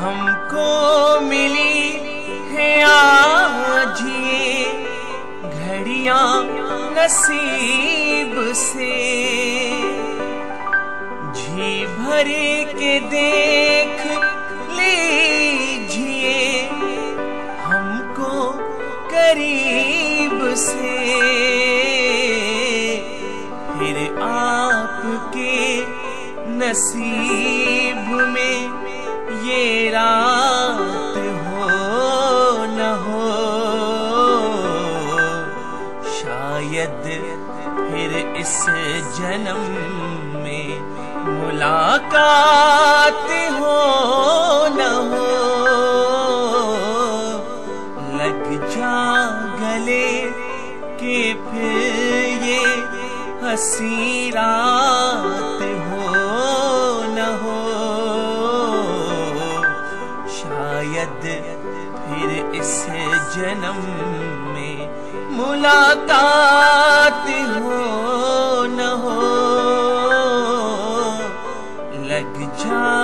हमको मिली है आज ये घड़ियां नसीब से। जी भर के देख लीजिए हमको करीब से, फिर आपके नसीब में ये रात हो न हो। शायद फिर इस जन्म में मुलाकात हो न हो। लग जा गले के फिर ये हंसी रात हो न हो। शायद फिर इस जन्म में मुलाकात हो न हो। लग जा